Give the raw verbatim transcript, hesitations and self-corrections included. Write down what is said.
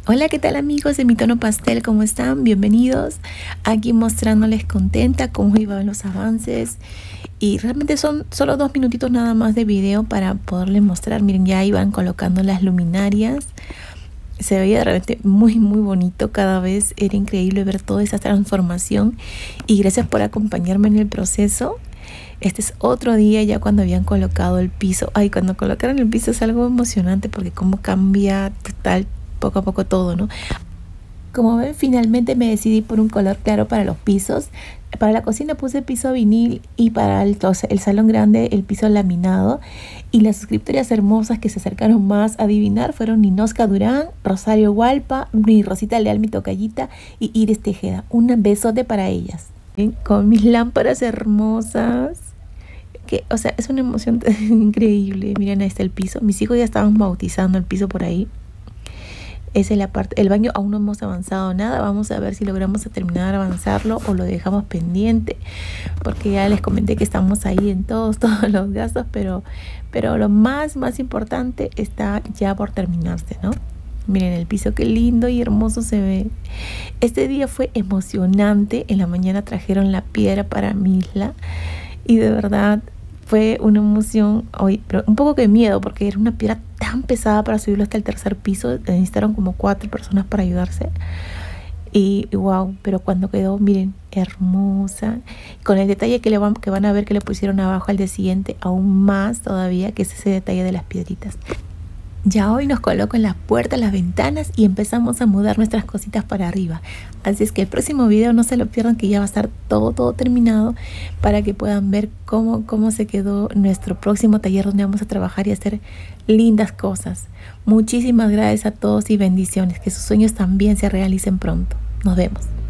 Hola, ¿qué tal amigos de Mi Tono Pastel? ¿Cómo están? Bienvenidos. Aquí mostrándoles contenta cómo iban los avances. Y realmente son solo dos minutitos nada más de video para poderles mostrar. Miren, ya iban colocando las luminarias. Se veía realmente muy muy bonito cada vez. Era increíble ver toda esa transformación. Y gracias por acompañarme en el proceso. Este es otro día ya cuando habían colocado el piso. Ay, cuando colocaron el piso es algo emocionante porque cómo cambia total poco a poco todo, ¿no? Como ven, finalmente me decidí por un color claro para los pisos. Para la cocina puse piso vinil y para el, el salón grande el piso laminado. Y las suscriptoras hermosas que se acercaron más a adivinar fueron Ninoska Durán, Rosario Hualpa, mi Rosita Leal, mi tocallita, y Iris Tejeda. Un besote para ellas. ¿Ven? Con mis lámparas hermosas. Que, o sea, es una emoción increíble. Miren, ahí está el piso. Mis hijos ya estaban bautizando el piso por ahí. Esa es la parte. El baño aún no hemos avanzado nada. Vamos a ver si logramos terminar de avanzarlo o lo dejamos pendiente, porque ya les comenté que estamos ahí en todos todos los gastos, pero pero lo más más importante está ya por terminarse, ¿no? Miren el piso, qué lindo y hermoso se ve. Este día fue emocionante. En la mañana trajeron la piedra para mi isla y de verdad fue una emoción, hoy, pero un poco de miedo porque era una piedra tan pesada para subirlo hasta el tercer piso. Necesitaron como cuatro personas para ayudarse. Y, y wow, pero cuando quedó, miren, hermosa. Con el detalle que, le van, que van a ver que le pusieron abajo al día siguiente, aún más todavía, que es ese detalle de las piedritas. Ya hoy nos coloco en las puertas, las ventanas y empezamos a mudar nuestras cositas para arriba. Así es que el próximo video no se lo pierdan, que ya va a estar todo, todo terminado para que puedan ver cómo, cómo se quedó nuestro próximo taller donde vamos a trabajar y hacer lindas cosas. Muchísimas gracias a todos y bendiciones. Que sus sueños también se realicen pronto. Nos vemos.